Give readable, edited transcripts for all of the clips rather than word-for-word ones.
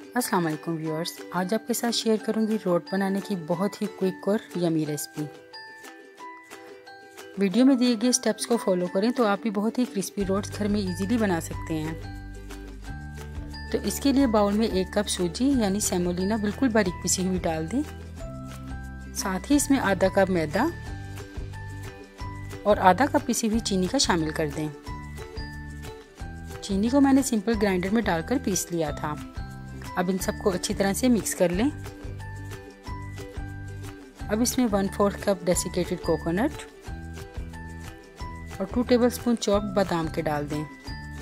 अस्सलाम वालेकुम व्यूअर्स, आज आपके साथ शेयर करूंगी रोट बनाने की बहुत ही क्विक और यमी रेसिपी। वीडियो में दिए गए स्टेप्स को फॉलो करें तो आप भी बहुत ही क्रिस्पी रोट्स घर में इजीली बना सकते हैं। तो इसके लिए बाउल में 1 कप सूजी यानी सेमोलिना बिल्कुल बारीक पिसी हुई डाल दें। साथ ही इसमें आधा कप मैदा और आधा कप पिसी हुई चीनी का शामिल कर दें। चीनी को मैंने सिंपल ग्राइंडर में डालकर पीस लिया था। अब इन सबको अच्छी तरह से मिक्स कर लें। अब इसमें 1/4 कप डेसिकेटेड कोकोनट और 2 टेबलस्पून चॉप्ड बादाम के डाल दें।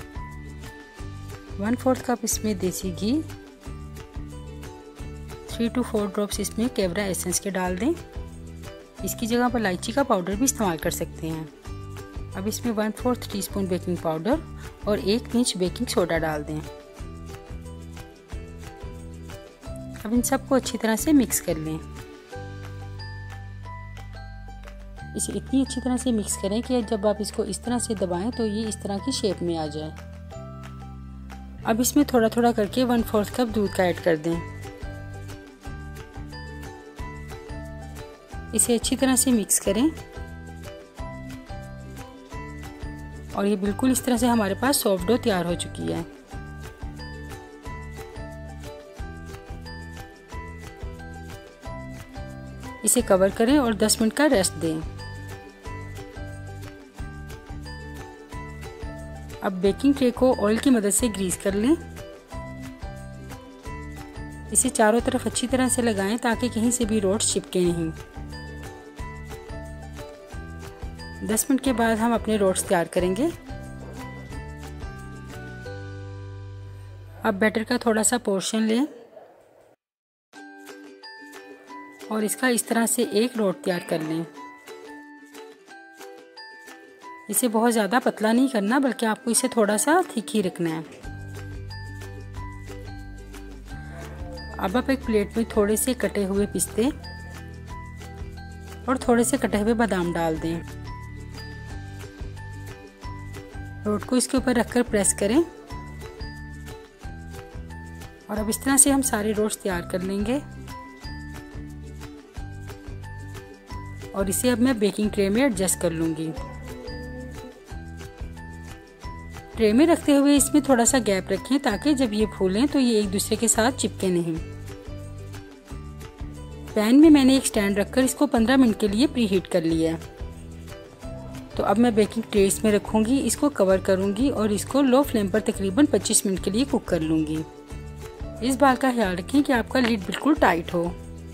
1/4 कप इसमें देसी घी, 3 to 4 ड्रॉप्स इसमें केवड़ा एसेंस के डाल दें। इसकी जगह पर इलायची का पाउडर भी इस्तेमाल कर सकते हैं। अब इसमें 1/4 टीस्पून बेकिंग पाउडर और 1 पिंच बेकिंग सोडा डाल दें। अब इन सबको अच्छी तरह से मिक्स कर लें। इसे इतनी अच्छी तरह से मिक्स करें कि जब आप इसको इस तरह से दबाएं तो ये इस तरह की शेप में आ जाए। अब इसमें थोड़ा थोड़ा करके 1/4 कप दूध का ऐड कर दें। इसे अच्छी तरह से मिक्स करें और ये बिल्कुल इस तरह से हमारे पास सॉफ्ट डो तैयार हो चुकी है। इसे कवर करें और 10 मिनट का रेस्ट दें। अब बेकिंग ट्रे को ऑयल की मदद से ग्रीस कर लें। इसे चारों तरफ अच्छी तरह से लगाएं ताकि कहीं से भी रोट्स चिपके नहीं। 10 मिनट के बाद हम अपने रोट्स तैयार करेंगे। अब बैटर का थोड़ा सा पोर्शन लें और इसका इस तरह से एक रोट तैयार कर लें। इसे बहुत ज़्यादा पतला नहीं करना बल्कि आपको इसे थोड़ा सा थिक ही रखना है। अब आप एक प्लेट में थोड़े से कटे हुए पिस्ते और थोड़े से कटे हुए बादाम डाल दें। रोट को इसके ऊपर रखकर प्रेस करें और अब इस तरह से हम सारे रोट्स तैयार कर लेंगे। और इसे अब मैं बेकिंग ट्रे में एडजस्ट कर लूँगी। ट्रे में रखते हुए इसमें थोड़ा सा गैप रखें ताकि जब ये फूलें तो ये एक दूसरे के साथ चिपके नहीं। पैन में मैंने एक स्टैंड रखकर इसको 15 मिनट के लिए प्री हीट कर लिया है। तो अब मैं बेकिंग ट्रे इसमें रखूँगी, इसको कवर करूँगी और इसको लो फ्लेम पर तकरीबन 25 मिनट के लिए कुक कर लूँगी। इस बात का ख्याल रखें कि आपका लिड बिल्कुल टाइट हो।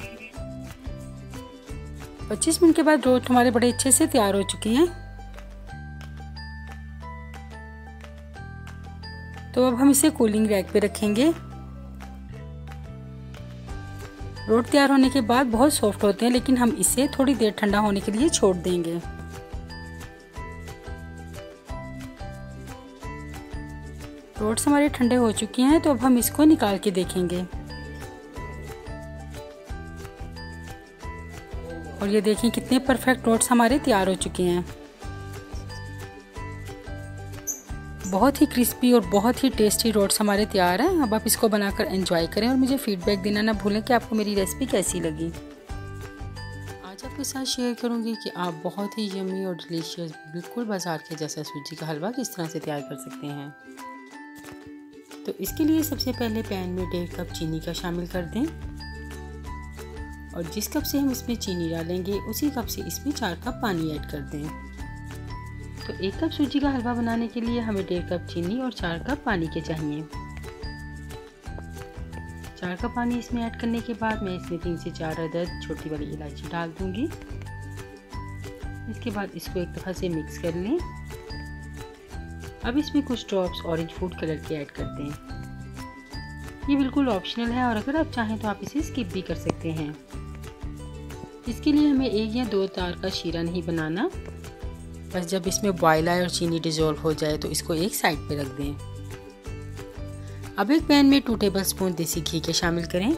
25 मिनट के बाद रोट हमारे बड़े अच्छे से तैयार हो चुके हैं। तो अब हम इसे कूलिंग रैक पे रखेंगे। रोट तैयार होने के बाद बहुत सॉफ्ट होते हैं, लेकिन हम इसे थोड़ी देर ठंडा होने के लिए छोड़ देंगे। रोट्स हमारे ठंडे हो चुके हैं तो अब हम इसको निकाल के देखेंगे। और ये देखें कितने परफेक्ट रोट्स हमारे तैयार हो चुके हैं। बहुत ही क्रिस्पी और बहुत ही टेस्टी रोट्स हमारे तैयार हैं। अब आप इसको बनाकर एंजॉय करें और मुझे फीडबैक देना ना भूलें कि आपको मेरी रेसिपी कैसी लगी। आज आपके साथ शेयर करूंगी कि आप बहुत ही यम्मी और डिलीशियस बिल्कुल बाजार के जैसा सूजी का हलवा किस तरह से तैयार कर सकते हैं। तो इसके लिए सबसे पहले पैन में 1.5 कप चीनी का शामिल कर दें और जिस कप से हम इसमें चीनी डालेंगे उसी कप से इसमें 4 कप पानी ऐड कर दें। तो 1 कप सूजी का हलवा बनाने के लिए हमें 1.5 कप चीनी और 4 कप पानी के चाहिए। 4 कप पानी इसमें ऐड करने के बाद मैं इसमें 3 से 4 अदद छोटी वाली इलायची डाल दूंगी। इसके बाद इसको एक दफ़ा से मिक्स कर लें। अब इसमें कुछ ड्रॉप्स ऑरेंज फूड कलर के ऐड कर दें। ये बिल्कुल ऑप्शनल है और अगर आप चाहें तो आप इसे स्किप भी कर सकते हैं। इसके लिए हमें 1 या 2 तार का शीरा नहीं बनाना, बस जब इसमें बॉयल आए और चीनी डिज़ोल्व हो जाए तो इसको एक साइड पे रख दें। अब एक पैन में 2 टेबलस्पून देसी घी के शामिल करें।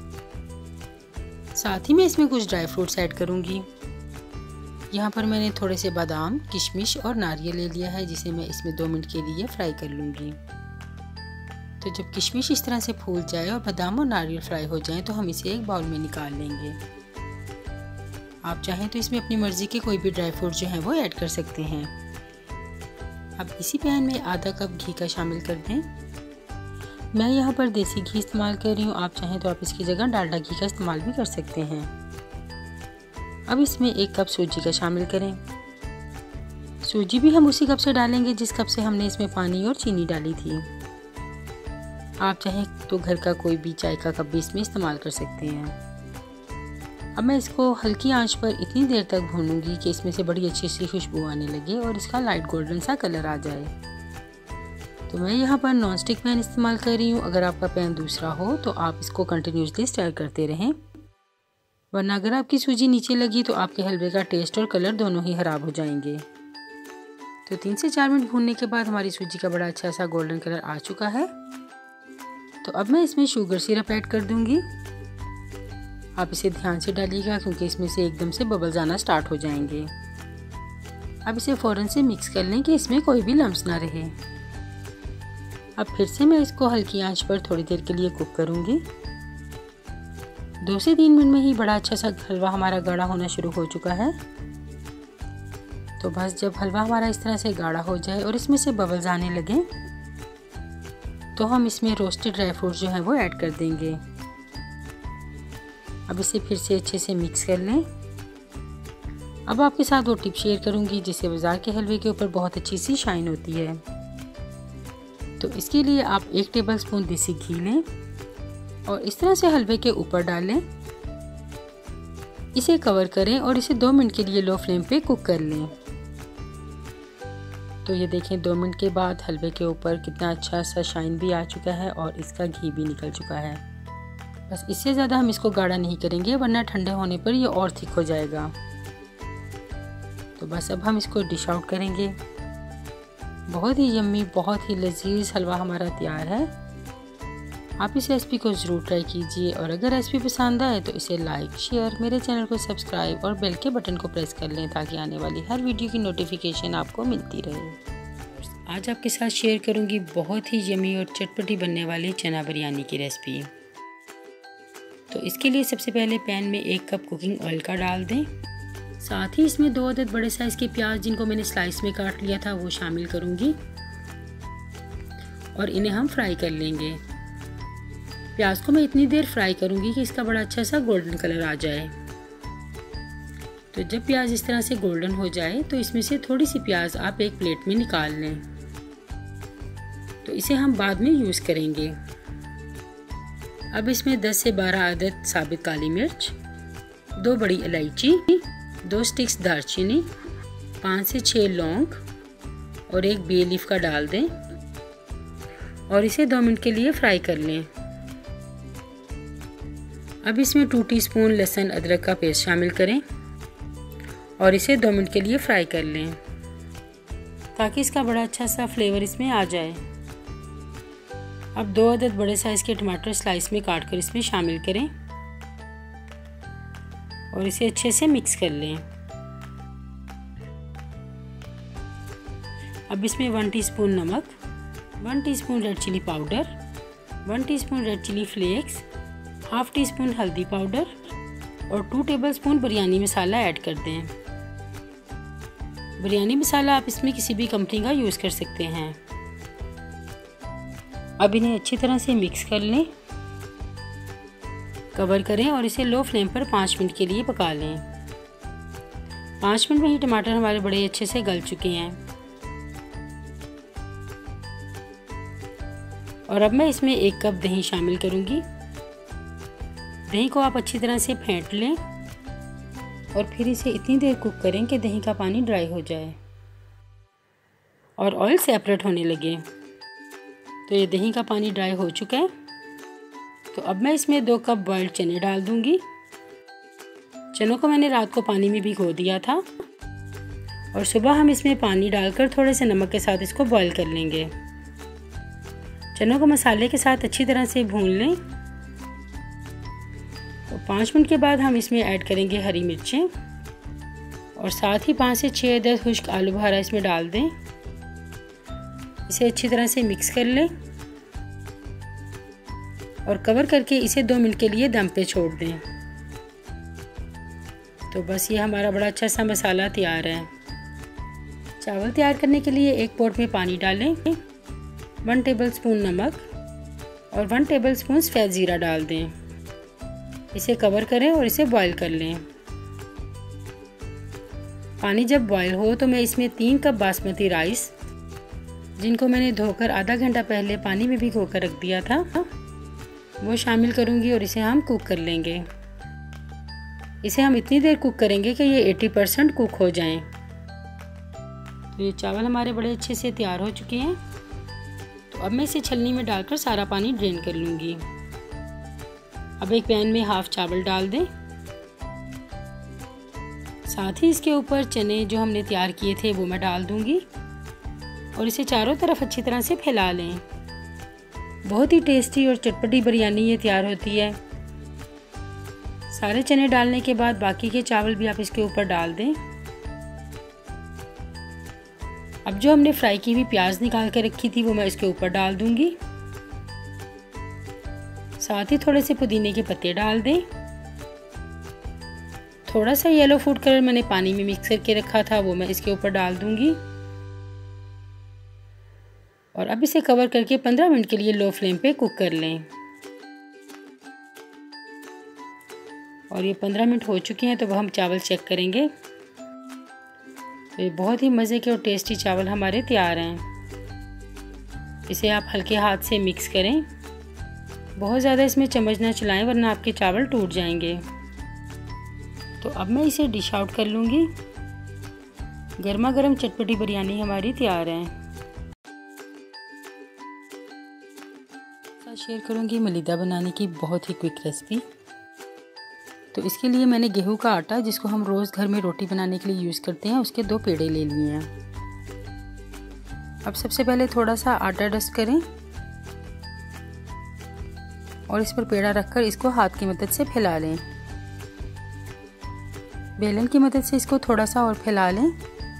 साथ ही मैं इसमें कुछ ड्राई फ्रूट्स ऐड करूँगी। यहाँ पर मैंने थोड़े से बादाम, किशमिश और नारियल ले लिया है जिसे मैं इसमें 2 मिनट के लिए फ्राई कर लूँगी। तो जब किशमिश इस तरह से फूल जाए और बादाम और नारियल फ्राई हो जाएं तो हम इसे एक बाउल में निकाल लेंगे। आप चाहें तो इसमें अपनी मर्ज़ी के कोई भी ड्राई फ्रूट जो हैं वो ऐड कर सकते हैं। अब इसी पैन में आधा कप घी का शामिल कर दें। मैं यहाँ पर देसी घी इस्तेमाल कर रही हूँ, आप चाहें तो आप इसकी जगह डालडा घी का इस्तेमाल भी कर सकते हैं। अब इसमें 1 कप सूजी का शामिल करें। सूजी भी हम उसी कप से डालेंगे जिस कप से हमने इसमें पानी और चीनी डाली थी। आप चाहें तो घर का कोई भी चाय का कप भी इसमें इस्तेमाल कर सकते हैं। अब मैं इसको हल्की आंच पर इतनी देर तक भूनूंगी कि इसमें से बड़ी अच्छी सी खुशबू आने लगे और इसका लाइट गोल्डन सा कलर आ जाए। तो मैं यहाँ पर नॉन स्टिक पैन इस्तेमाल कर रही हूँ। अगर आपका पैन दूसरा हो तो आप इसको कंटिन्यूसली स्टर करते रहें, वरना अगर आपकी सूजी नीचे लगी तो आपके हलवे का टेस्ट और कलर दोनों ही खराब हो जाएंगे। तो 3 से 4 मिनट भूनने के बाद हमारी सूजी का बड़ा अच्छा सा गोल्डन कलर आ चुका है। तो अब मैं इसमें शुगर सिरप ऐड कर दूंगी। आप इसे ध्यान से डालिएगा क्योंकि इसमें से एकदम से बबल्स आना स्टार्ट हो जाएंगे। अब इसे फ़ौरन से मिक्स कर लें कि इसमें कोई भी लम्स ना रहे। अब फिर से मैं इसको हल्की आंच पर थोड़ी देर के लिए कुक करूंगी। 2 से 3 मिनट में ही बड़ा अच्छा सा हलवा हमारा गाढ़ा होना शुरू हो चुका है। तो बस जब हलवा हमारा इस तरह से गाढ़ा हो जाए और इसमें से बबल्स आने लगे तो हम इसमें रोस्टेड ड्राई फ्रूट जो है वो ऐड कर देंगे। अब इसे फिर से अच्छे से मिक्स कर लें। अब आपके साथ वो टिप शेयर करूंगी जिससे बाजार के हलवे के ऊपर बहुत अच्छी सी शाइन होती है। तो इसके लिए आप 1 टेबलस्पून देसी घी लें और इस तरह से हलवे के ऊपर डालें। इसे कवर करें और इसे 2 मिनट के लिए लो फ्लेम पे कुक कर लें। तो ये देखें 2 मिनट के बाद हलवे के ऊपर कितना अच्छा सा शाइन भी आ चुका है और इसका घी भी निकल चुका है। बस इससे ज़्यादा हम इसको गाढ़ा नहीं करेंगे वरना ठंडे होने पर ये और थिक हो जाएगा। तो बस अब हम इसको डिश आउट करेंगे। बहुत ही यम्मी, बहुत ही लजीज हलवा हमारा तैयार है। आप इस रेसिपी को ज़रूर ट्राई कीजिए और अगर रेसिपी पसंद आए तो इसे लाइक, शेयर, मेरे चैनल को सब्सक्राइब और बेल के बटन को प्रेस कर लें ताकि आने वाली हर वीडियो की नोटिफिकेशन आपको मिलती रहे। आज आपके साथ शेयर करूंगी बहुत ही यम्मी और चटपटी बनने वाली चना बिरयानी की रेसिपी। तो इसके लिए सबसे पहले पैन में 1 कप कुकिंग ऑयल का डाल दें। साथ ही इसमें 2 अदद बड़े साइज़ के प्याज जिनको मैंने स्लाइस में काट लिया था वो शामिल करूंगी और इन्हें हम फ्राई कर लेंगे। प्याज को मैं इतनी देर फ्राई करूंगी कि इसका बड़ा अच्छा सा गोल्डन कलर आ जाए। तो जब प्याज इस तरह से गोल्डन हो जाए तो इसमें से थोड़ी सी प्याज आप एक प्लेट में निकाल लें। तो इसे हम बाद में यूज़ करेंगे। अब इसमें 10 से 12 अदद साबित काली मिर्च, 2 बड़ी इलायची, 2 स्टिक्स दालचीनी, 5 से 6 लौंग और 1 बे लीफ का डाल दें और इसे 2 मिनट के लिए फ्राई कर लें। अब इसमें 2 टीस्पून लहसुन अदरक का पेस्ट शामिल करें और इसे 2 मिनट के लिए फ्राई कर लें ताकि इसका बड़ा अच्छा सा फ्लेवर इसमें आ जाए। अब 2 अदद बड़े साइज़ के टमाटर स्लाइस में काट कर इसमें शामिल करें और इसे अच्छे से मिक्स कर लें। अब इसमें 1 टीस्पून नमक, 1 teaspoon red chilli powder, 1 teaspoon red chilli flakes, half teaspoon हल्दी पाउडर और 2 टेबलस्पून बिरयानी मसाला ऐड कर दें। बिरयानी मसाला आप इसमें किसी भी कंपनी का यूज़ कर सकते हैं। अब इन्हें अच्छी तरह से मिक्स कर लें, कवर करें और इसे लो फ्लेम पर 5 मिनट के लिए पका लें। 5 मिनट में ही टमाटर हमारे बड़े अच्छे से गल चुके हैं। और अब मैं इसमें 1 कप दही शामिल करूंगी। दही को आप अच्छी तरह से फेंट लें और फिर इसे इतनी देर कुक करें कि दही का पानी ड्राई हो जाए और ऑयल सेपरेट होने लगे। तो ये दही का पानी ड्राई हो चुका है। तो अब मैं इसमें 2 कप बॉइल्ड चने डाल दूंगी। चनों को मैंने रात को पानी में भिगो दिया था और सुबह हम इसमें पानी डालकर थोड़े से नमक के साथ इसको बॉईल कर लेंगे। चनों को मसाले के साथ अच्छी तरह से भून लें। तो 5 मिनट के बाद हम इसमें ऐड करेंगे हरी मिर्चें और साथ ही 5 से 6 अदद खुश्क आलू बुखारा इसमें डाल दें। इसे अच्छी तरह से मिक्स कर लें और कवर करके इसे 2 मिनट के लिए दम पे छोड़ दें। तो बस ये हमारा बड़ा अच्छा सा मसाला तैयार है। चावल तैयार करने के लिए एक पॉट में पानी डालें, 1 टेबलस्पून नमक और 1 टेबलस्पून सफ़ेद ज़ीरा डाल दें। इसे कवर करें और इसे बॉईल कर लें। पानी जब बॉईल हो तो मैं इसमें 3 कप बासमती राइस, जिनको मैंने धोकर आधा घंटा पहले पानी में भिगो कर रख दिया था, वो शामिल करूंगी और इसे हम कुक कर लेंगे। इसे हम इतनी देर कुक करेंगे कि ये 80% कुक हो जाएं। तो ये चावल हमारे बड़े अच्छे से तैयार हो चुके हैं। तो अब मैं इसे छलनी में डालकर सारा पानी ड्रेन कर लूँगी। अब एक पैन में हाफ चावल डाल दें, साथ ही इसके ऊपर चने जो हमने तैयार किए थे वो मैं डाल दूँगी और इसे चारों तरफ अच्छी तरह से फैला लें। बहुत ही टेस्टी और चटपटी बिरयानी ये तैयार होती है। सारे चने डालने के बाद बाकी के चावल भी आप इसके ऊपर डाल दें। अब जो हमने फ्राई की हुई प्याज निकाल कर रखी थी वो मैं इसके ऊपर डाल दूंगी। साथ ही थोड़े से पुदीने के पत्ते डाल दें। थोड़ा सा येलो फूड कलर मैंने पानी में मिक्स करके रखा था वो मैं इसके ऊपर डाल दूंगी और अब इसे कवर करके 15 मिनट के लिए लो फ्लेम पे कुक कर लें। और ये 15 मिनट हो चुके हैं तो अब हम चावल चेक करेंगे। तो ये बहुत ही मज़े के और टेस्टी चावल हमारे तैयार हैं। इसे आप हल्के हाथ से मिक्स करें, बहुत ज़्यादा इसमें चम्मच ना चलाएं वरना आपके चावल टूट जाएंगे। तो अब मैं इसे डिश आउट कर लूँगी। गर्मा गर्म चटपटी बिरयानी हमारी तैयार है। साथ शेयर करूँगी मलीदा बनाने की बहुत ही क्विक रेसिपी। तो इसके लिए मैंने गेहूं का आटा, जिसको हम रोज़ घर में रोटी बनाने के लिए यूज़ करते हैं, उसके 2 पेड़े ले लिए हैं। अब सबसे पहले थोड़ा सा आटा डस्ट करें और इस पर पेड़ा रखकर इसको हाथ की मदद से फैला लें। बेलन की मदद से इसको थोड़ा सा और फैला लें।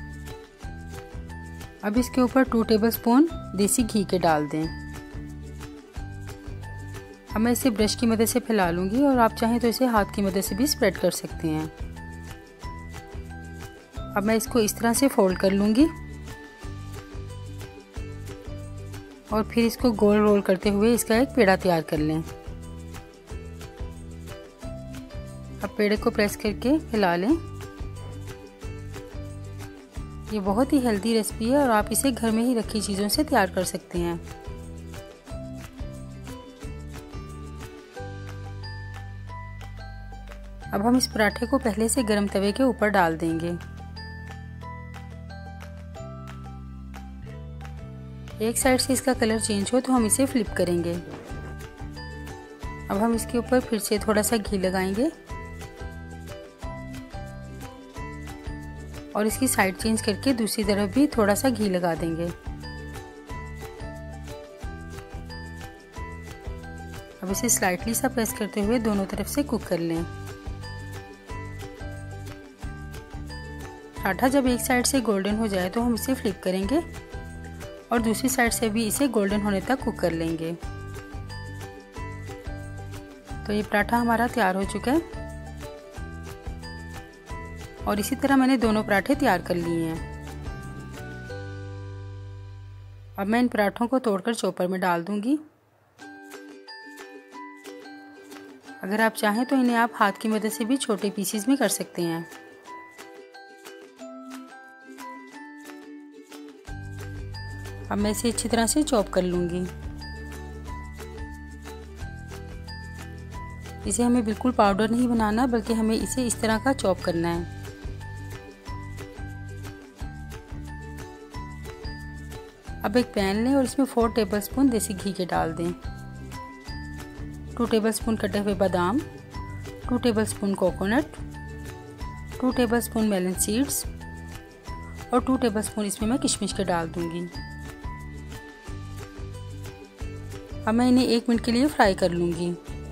अब इसके ऊपर 2 टेबलस्पून देसी घी के डाल दें। अब मैं इसे ब्रश की मदद से फैला लूँगी और आप चाहें तो इसे हाथ की मदद से भी स्प्रेड कर सकते हैं। अब मैं इसको इस तरह से फोल्ड कर लूँगी और फिर इसको गोल रोल करते हुए इसका एक पेड़ा तैयार कर लें। अब पेड़े को प्रेस करके फैला लें। ये बहुत ही हेल्दी रेसिपी है और आप इसे घर में ही रखी चीज़ों से तैयार कर सकते हैं। अब हम इस पराठे को पहले से गर्म तवे के ऊपर डाल देंगे। एक साइड से इसका कलर चेंज हो तो हम इसे फ्लिप करेंगे। अब हम इसके ऊपर फिर से थोड़ा सा घी लगाएंगे और इसकी साइड चेंज करके दूसरी तरफ भी थोड़ा सा घी लगा देंगे। अब इसे स्लाइटली सा प्रेस करते हुए दोनों तरफ से कुक कर लें। पराठा जब एक साइड से गोल्डन हो जाए तो हम इसे फ्लिप करेंगे और दूसरी साइड से भी इसे गोल्डन होने तक कुक कर लेंगे। तो ये पराठा हमारा तैयार हो चुका है और इसी तरह मैंने दोनों पराठे तैयार कर लिए हैं। अब मैं इन पराठों को तोड़कर चॉपर में डाल दूंगी। अगर आप चाहें तो इन्हें आप हाथ की मदद से भी छोटे पीसेस में कर सकते हैं। अब मैं इसे अच्छी तरह से चॉप कर लूँगी। इसे हमें बिल्कुल पाउडर नहीं बनाना, बल्कि हमें इसे इस तरह का चॉप करना है। अब एक पैन लें और इसमें 4 टेबलस्पून देसी घी के डाल दें, 2 टेबलस्पून कटे हुए बादाम, 2 tablespoon coconut, 2 tablespoon melon seeds और 2 टेबलस्पून इसमें मैं किशमिश के डाल दूंगी। अब मैं इन्हें 1 मिनट के लिए फ्राई कर लूँगी।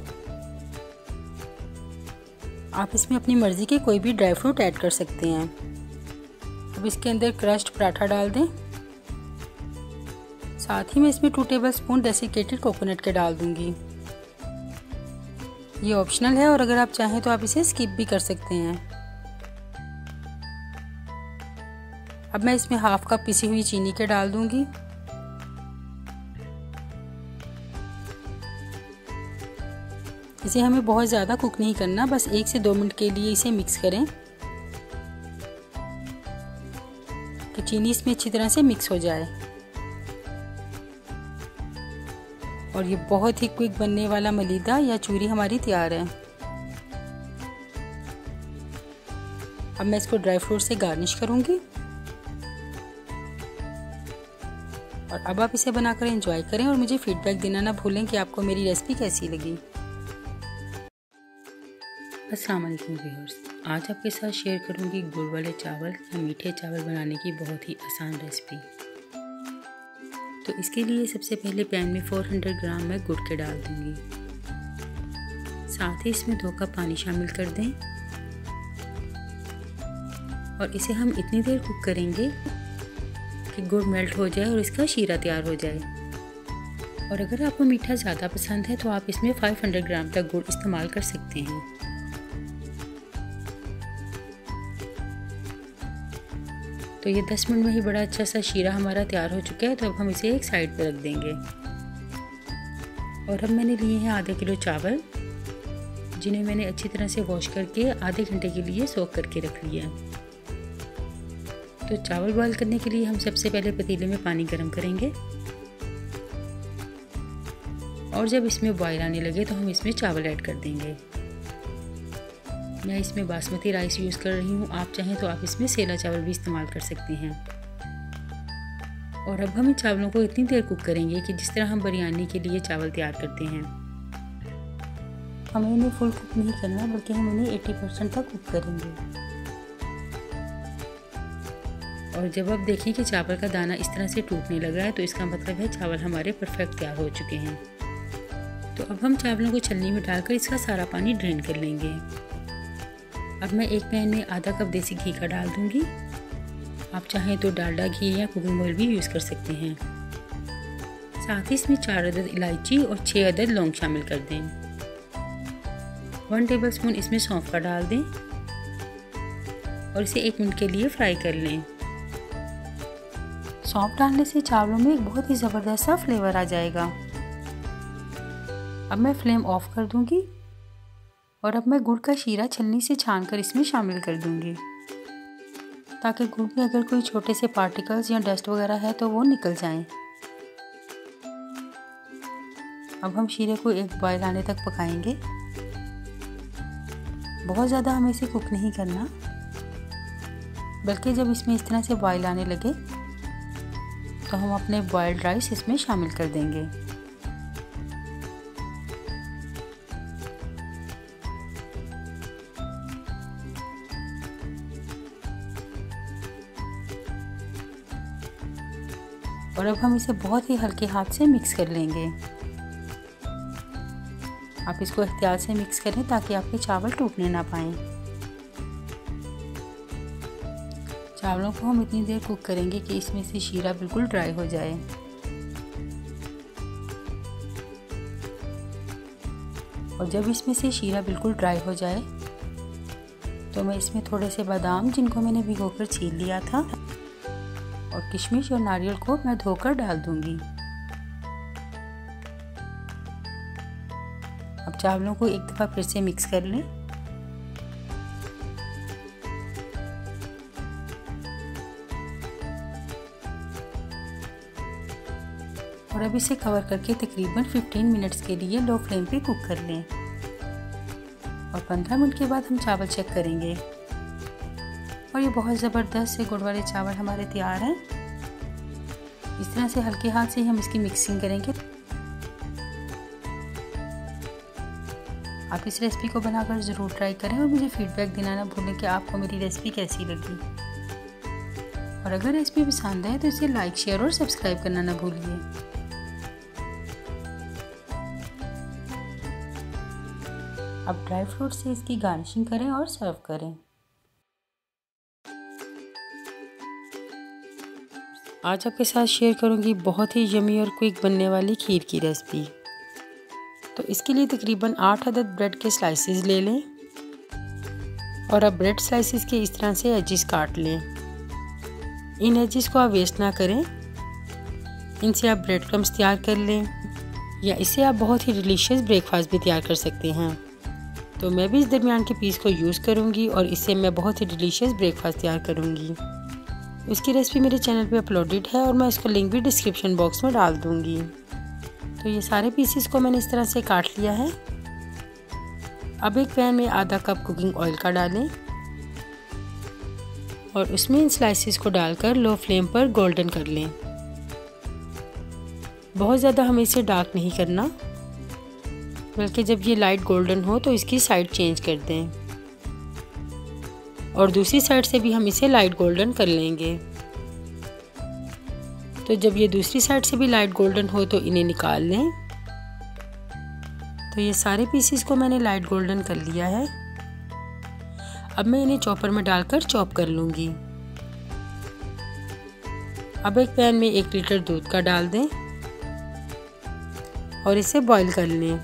आप इसमें अपनी मर्ज़ी के कोई भी ड्राई फ्रूट ऐड कर सकते हैं। अब इसके अंदर क्रश्ड पराठा डाल दें। साथ ही मैं इसमें 2 टेबलस्पून डेसिकेटेड कोकोनट के डाल दूँगी। ये ऑप्शनल है और अगर आप चाहें तो आप इसे स्किप भी कर सकते हैं। अब मैं इसमें हाफ कप पिसी हुई चीनी के डाल दूंगी। इसे हमें बहुत ज़्यादा कुक नहीं करना, बस 1 से 2 मिनट के लिए इसे मिक्स करें कि चीनी इसमें अच्छी तरह से मिक्स हो जाए। और ये बहुत ही क्विक बनने वाला मलीदा या चूरी हमारी तैयार है। अब मैं इसको ड्राई फ्रूट से गार्निश करूंगी। और अब आप इसे बनाकर एंजॉय करें और मुझे फीडबैक देना ना भूलें कि आपको मेरी रेसिपी कैसी लगी। अस्सलाम वालेकुम व्यूअर्स, आज आपके साथ शेयर करूंगी गुड़ वाले चावल या मीठे चावल बनाने की बहुत ही आसान रेसिपी। तो इसके लिए सबसे पहले पैन में 400 ग्राम मैं गुड़ के डाल दूंगी। साथ ही इसमें 2 कप पानी शामिल कर दें और इसे हम इतनी देर कुक करेंगे कि गुड़ मेल्ट हो जाए और इसका शीरा तैयार हो जाए। और अगर आपको मीठा ज़्यादा पसंद है तो आप इसमें 500 ग्राम तक गुड़ इस्तेमाल कर सकते हैं। तो ये 10 मिनट में ही बड़ा अच्छा सा शीरा हमारा तैयार हो चुका है। तो अब हम इसे एक साइड पर रख देंगे। और अब मैंने लिए हैं आधा किलो चावल, जिन्हें मैंने अच्छी तरह से वॉश करके आधे घंटे के लिए सोक करके रख लिया है। तो चावल बॉईल करने के लिए हम सबसे पहले पतीले में पानी गर्म करेंगे और जब इसमें बॉईल आने लगे तो हम इसमें चावल ऐड कर देंगे। मैं इसमें बासमती राइस यूज़ कर रही हूँ, आप चाहें तो आप इसमें सेला चावल भी इस्तेमाल कर सकते हैं। और अब हम इन चावलों को इतनी देर कुक करेंगे कि जिस तरह हम बिरयानी के लिए चावल तैयार करते हैं। हमें इन्हें फुल कुक नहीं करना, बल्कि हम इन्हें 80% तक कुक करेंगे। और जब आप देखें कि चावल का दाना इस तरह से टूटने लगा है तो इसका मतलब है चावल हमारे परफेक्ट तैयार हो चुके हैं। तो अब हम चावलों को छलनी में डालकर इसका सारा पानी ड्रेन कर लेंगे। अब मैं एक पैन में आधा कप देसी घी का डाल दूंगी। आप चाहें तो डालडा घी या कुकिंग ऑयल भी यूज़ कर सकते हैं। साथ ही इसमें 4 अदद इलायची और 6 अदद लौंग शामिल कर दें। 1 टेबलस्पून इसमें सौंफ का डाल दें और इसे 1 मिनट के लिए फ्राई कर लें। सौंफ डालने से चावलों में एक बहुत ही ज़बरदस्त सा फ्लेवर आ जाएगा। अब मैं फ्लेम ऑफ कर दूंगी और अब मैं गुड़ का शीरा छलनी से छानकर इसमें शामिल कर दूंगी, ताकि गुड़ में अगर कोई छोटे से पार्टिकल्स या डस्ट वगैरह है तो वो निकल जाएं। अब हम शीरे को एक बॉयल आने तक पकाएंगे। बहुत ज़्यादा हमें इसे कुक नहीं करना, बल्कि जब इसमें इस तरह से बॉयल आने लगे तो हम अपने बॉइल्ड राइस इसमें शामिल कर देंगे। और अब हम इसे बहुत ही हल्के हाथ से मिक्स कर लेंगे। आप इसको एहतियात से मिक्स करें ताकि आपके चावल टूटने ना पाएं। चावलों को हम इतनी देर कुक करेंगे कि इसमें से शीरा बिल्कुल ड्राई हो जाए। और जब इसमें से शीरा बिल्कुल ड्राई हो जाए तो मैं इसमें थोड़े से बादाम, जिनको मैंने भिगोकर छील लिया था, और किशमिश और नारियल को मैं धोकर डाल दूंगी। अब चावलों को एक दफ़ा फिर से मिक्स कर लें। और अब इसे कवर करके तकरीबन 15 मिनट्स के लिए लो फ्लेम पे कुक कर लें। और 15 मिनट के बाद हम चावल चेक करेंगे और ये बहुत ज़बरदस्त से गुड़ वाले चावल हमारे तैयार हैं। इस तरह से हल्के हाथ से हम इसकी मिक्सिंग करेंगे। आप इस रेसिपी को बनाकर ज़रूर ट्राई करें और मुझे फीडबैक देना ना भूलें कि आपको मेरी रेसिपी कैसी लगी। और अगर रेसिपी पसंद है तो इसे लाइक, शेयर और सब्सक्राइब करना ना भूलिए। अब ड्राई फ्रूट से इसकी गार्निशिंग करें और सर्व करें। आज आपके साथ शेयर करूंगी बहुत ही यमी और क्विक बनने वाली खीर की रेसिपी। तो इसके लिए तकरीबन 8 अदद ब्रेड के स्लाइसेस ले लें और अब ब्रेड स्लाइसेस के इस तरह से एजेस काट लें। इन एजेस को आप वेस्ट ना करें, इनसे आप ब्रेड क्रम्स तैयार कर लें या इससे आप बहुत ही डिलीशियस ब्रेकफास्ट भी तैयार कर सकते हैं। तो मैं भी इस दरमियान के पीस को यूज़ करूँगी और इससे मैं बहुत ही डिलीशियस ब्रेकफास्ट तैयार करूँगी। उसकी रेसिपी मेरे चैनल पे अपलोडेड है और मैं इसका लिंक भी डिस्क्रिप्शन बॉक्स में डाल दूँगी। तो ये सारे पीसेस को मैंने इस तरह से काट लिया है। अब एक पैन में आधा कप कुकिंग ऑयल का डालें और उसमें इन स्लाइसेस को डालकर लो फ्लेम पर गोल्डन कर लें। बहुत ज़्यादा हमें इसे डार्क नहीं करना, बल्कि जब ये लाइट गोल्डन हो तो इसकी साइड चेंज कर दें और दूसरी साइड से भी हम इसे लाइट गोल्डन कर लेंगे। तो जब ये दूसरी साइड से भी लाइट गोल्डन हो तो इन्हें निकाल लें। तो ये सारे पीसेस को मैंने लाइट गोल्डन कर लिया है। अब मैं इन्हें चॉपर में डालकर चॉप कर लूँगी। अब एक पैन में 1 लीटर दूध का डाल दें और इसे बॉईल कर लें।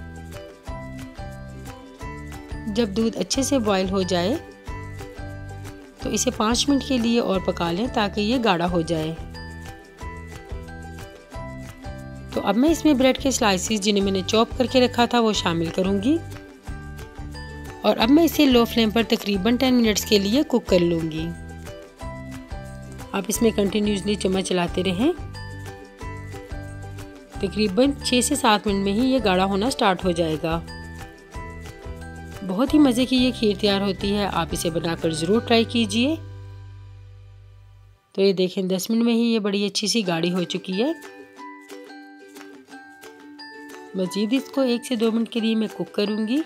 जब दूध अच्छे से बॉईल हो जाए तो इसे 5 मिनट के लिए और पका लें ताकि ये गाढ़ा हो जाए। तो अब मैं इसमें ब्रेड के स्लाइसेस जिन्हें मैंने चॉप करके रखा था वो शामिल करूंगी और अब मैं इसे लो फ्लेम पर तकरीबन 10 मिनट्स के लिए कुक कर लूँगी। आप इसमें कंटिन्यूसली चम्मच चलाते रहें। तकरीबन 6 से 7 मिनट में ही ये गाढ़ा होना स्टार्ट हो जाएगा। बहुत ही मज़े की ये खीर तैयार होती है, आप इसे बनाकर ज़रूर ट्राई कीजिए। तो ये देखें 10 मिनट में ही ये बड़ी अच्छी सी गाढ़ी हो चुकी है। मज़ीद इसको 1 से 2 मिनट के लिए मैं कुक करूँगी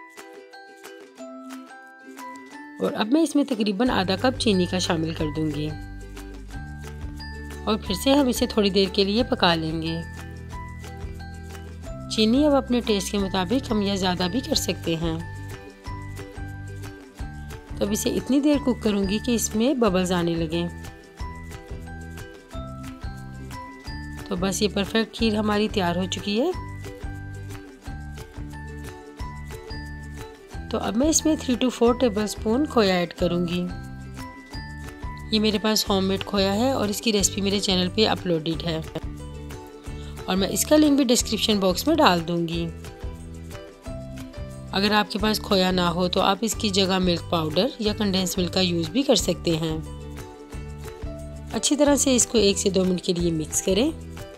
और अब मैं इसमें तकरीबन आधा कप चीनी का शामिल कर दूँगी और फिर से हम इसे थोड़ी देर के लिए पका लेंगे। चीनी अब अपने टेस्ट के मुताबिक हम या ज़्यादा भी कर सकते हैं। तो अब इसे इतनी देर कुक करूँगी कि इसमें बबल्स आने लगें। तो बस ये परफेक्ट खीर हमारी तैयार हो चुकी है। तो अब मैं इसमें 3 to 4 टेबलस्पून खोया ऐड करूँगी। ये मेरे पास होममेड खोया है और इसकी रेसिपी मेरे चैनल पे अपलोडेड है और मैं इसका लिंक भी डिस्क्रिप्शन बॉक्स में डाल दूँगी। अगर आपके पास खोया ना हो तो आप इसकी जगह मिल्क पाउडर या कंडेंस मिल्क का यूज़ भी कर सकते हैं। अच्छी तरह से इसको 1 से 2 मिनट के लिए मिक्स करें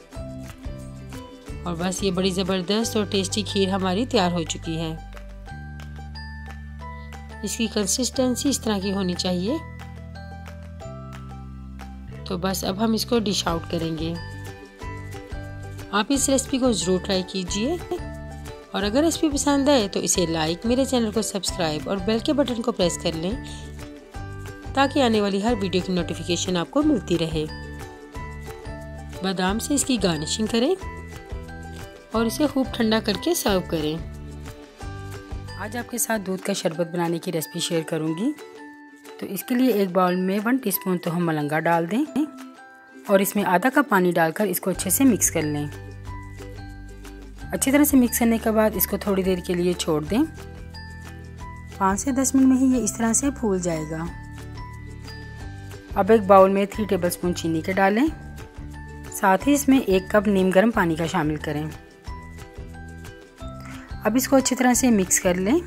और बस ये बड़ी ज़बरदस्त और टेस्टी खीर हमारी तैयार हो चुकी है। इसकी कंसिस्टेंसी इस तरह की होनी चाहिए। तो बस अब हम इसको डिश आउट करेंगे। आप इस रेसिपी को ज़रूर ट्राई कीजिए और अगर रेसिपी पसंद आए तो इसे लाइक, मेरे चैनल को सब्सक्राइब और बेल के बटन को प्रेस कर लें ताकि आने वाली हर वीडियो की नोटिफिकेशन आपको मिलती रहे। बादाम से इसकी गार्निशिंग करें और इसे खूब ठंडा करके सर्व करें। आज आपके साथ दूध का शरबत बनाने की रेसिपी शेयर करूंगी। तो इसके लिए एक बाउल में 1 टीस्पून तो हम मलंगा डाल दें और इसमें आधा कप पानी डालकर इसको अच्छे से मिक्स कर लें। अच्छी तरह से मिक्स करने के बाद इसको थोड़ी देर के लिए छोड़ दें। 5 से 10 मिनट में ही ये इस तरह से फूल जाएगा। अब एक बाउल में 3 टेबलस्पून चीनी के डालें, साथ ही इसमें 1 कप नीम गर्म पानी का शामिल करें। अब इसको अच्छी तरह से मिक्स कर लें।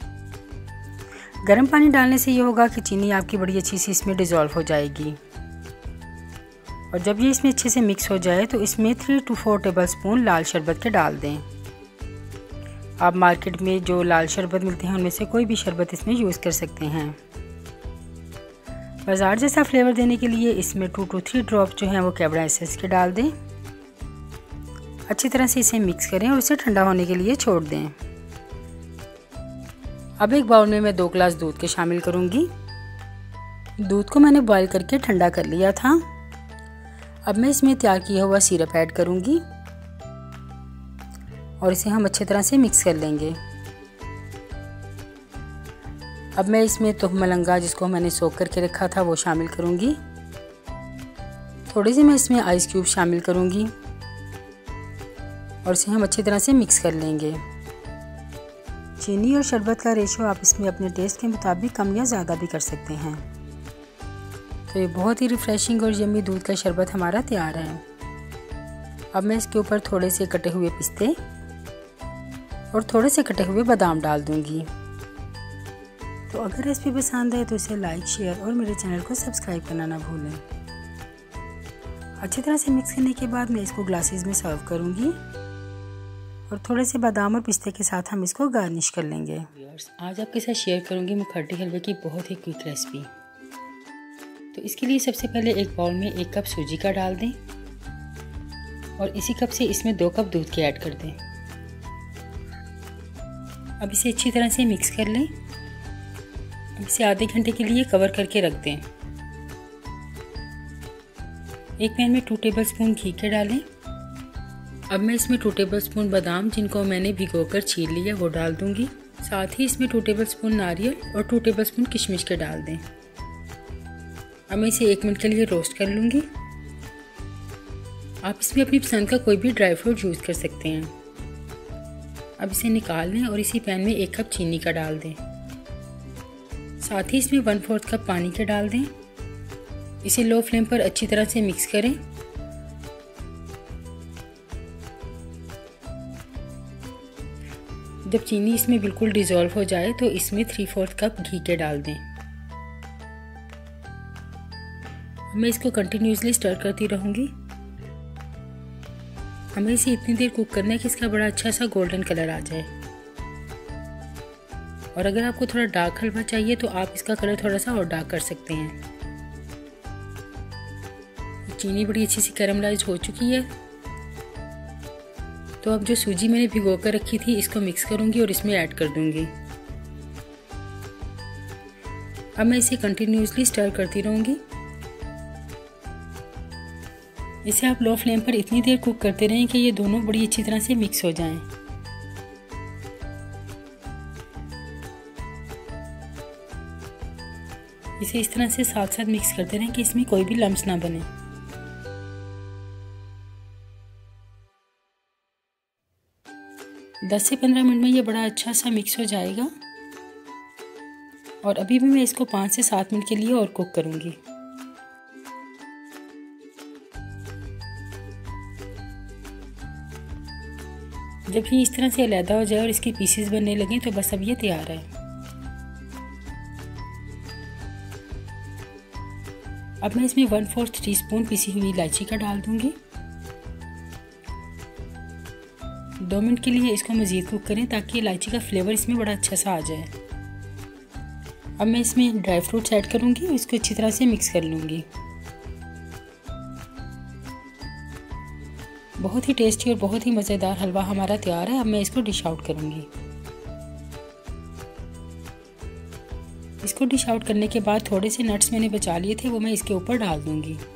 गर्म पानी डालने से ये होगा कि चीनी आपकी बड़ी अच्छी सी इसमें डिज़ोल्व हो जाएगी और जब ये इसमें अच्छे से मिक्स हो जाए तो इसमें 3 to 4 टेबलस्पून लाल शरबत के डाल दें। आप मार्केट में जो लाल शरबत मिलते हैं उनमें से कोई भी शरबत इसमें यूज़ कर सकते हैं। बाजार जैसा फ्लेवर देने के लिए इसमें 2 to 3 ड्रॉप जो हैं वो कैवड़ा एसेंस के डाल दें। अच्छी तरह से इसे मिक्स करें और इसे ठंडा होने के लिए छोड़ दें। अब एक बाउल में मैं 2 ग्लास दूध के शामिल करूंगी। दूध को मैंने बॉईल करके ठंडा कर लिया था। अब मैं इसमें तैयार किया हुआ सिरप ऐड करूंगी और इसे हम अच्छी तरह से मिक्स कर लेंगे। अब मैं इसमें तुह मलंगा जिसको मैंने सोक करके रखा था वो शामिल करूंगी। थोड़ी सी मैं इसमें आइस क्यूब शामिल करूंगी और इसे हम अच्छी तरह से मिक्स कर लेंगे। चीनी और शरबत का रेशो आप इसमें अपने टेस्ट के मुताबिक कम या ज़्यादा भी कर सकते हैं। तो ये बहुत ही रिफ़्रेशिंग और यम्मी दूध का शरबत हमारा तैयार है। अब मैं इसके ऊपर थोड़े से कटे हुए पिस्ते और थोड़े से कटे हुए बादाम डाल दूंगी। तो अगर रेसिपी पसंद है तो इसे लाइक, शेयर और मेरे चैनल को सब्सक्राइब करना ना भूलें। अच्छी तरह से मिक्स करने के बाद मैं इसको ग्लासेस में सर्व करूंगी और थोड़े से बादाम और पिस्ते के साथ हम इसको गार्निश कर लेंगे। आज आपके साथ शेयर करूंगी मुखर्डी हलवे की बहुत ही क्विक रेसिपी। तो इसके लिए सबसे पहले एक बाउल में 1 कप सूजी का डाल दें और इसी कप से इसमें 2 कप दूध के ऐड कर दें। अब इसे अच्छी तरह से मिक्स कर लें। अब इसे आधे घंटे के लिए कवर करके रख दें। एक पैन में 2 टेबलस्पून घी के डालें। अब मैं इसमें 2 टेबलस्पून बादाम जिनको मैंने भिगोकर छील लिया वो डाल दूंगी। साथ ही इसमें 2 टेबलस्पून नारियल और 2 टेबलस्पून किशमिश के डाल दें। अब मैं इसे 1 मिनट के लिए रोस्ट कर लूँगी। आप इसमें अपनी पसंद का कोई भी ड्राई फ्रूट यूज़ कर सकते हैं। अब इसे निकाल लें और इसी पैन में 1 कप चीनी का डाल दें। साथ ही इसमें 1/4 कप पानी के डाल दें। इसे लो फ्लेम पर अच्छी तरह से मिक्स करें। जब चीनी इसमें बिल्कुल डिज़ोल्व हो जाए तो इसमें 3/4 कप घी के डाल दें। मैं इसको कंटिन्यूसली स्टर करती रहूँगी। हमें इसे इतनी देर कुक करना है कि इसका बड़ा अच्छा सा गोल्डन कलर आ जाए। और अगर आपको थोड़ा डार्क हलवा चाहिए तो आप इसका कलर थोड़ा सा और डार्क कर सकते हैं। चीनी बड़ी अच्छी सी कैरमलाइज हो चुकी है। तो अब जो सूजी मैंने भिगो कर रखी थी इसको मिक्स करूँगी और इसमें ऐड कर दूँगी। अब मैं इसे कंटिन्यूसली स्टर करती रहूँगी। इसे आप लो फ्लेम पर इतनी देर कुक करते रहें कि ये दोनों बड़ी अच्छी तरह से मिक्स हो जाएं। इसे इस तरह से साथ साथ मिक्स करते रहें कि इसमें कोई भी लम्स ना बने। दस से 15 मिनट में ये बड़ा अच्छा सा मिक्स हो जाएगा और अभी भी मैं इसको 5 से 7 मिनट के लिए और कुक करूँगी। जब ये इस तरह से अलग हो जाए और इसके पीसेस बनने लगें तो बस अब ये तैयार है। अब मैं इसमें 1/4 टीस्पून पिसी हुई इलायची का डाल दूंगी। 2 मिनट के लिए इसको मज़ीद कुक करें ताकि इलायची का फ्लेवर इसमें बड़ा अच्छा सा आ जाए। अब मैं इसमें ड्राई फ्रूट्स ऐड करूंगी, इसको अच्छी तरह से मिक्स कर लूँगी। बहुत ही टेस्टी और बहुत ही मज़ेदार हलवा हमारा तैयार है। अब मैं इसको डिश आउट करूँगी। इसको डिश आउट करने के बाद थोड़े से नट्स मैंने बचा लिए थे वो मैं इसके ऊपर डाल दूँगी।